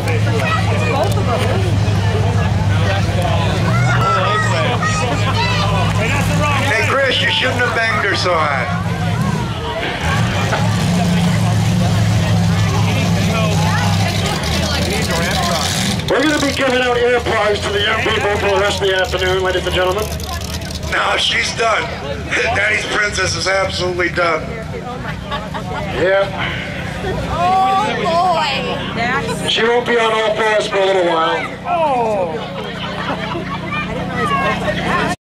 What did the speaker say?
Hey Chris, you shouldn't have banged her so hard. We're going to be giving out earplugs to the young people for the rest of the afternoon, ladies and gentlemen. No, she's done. Daddy's princess is absolutely done. Yeah. Oh boy! She won't be on all fours for a little while. Oh!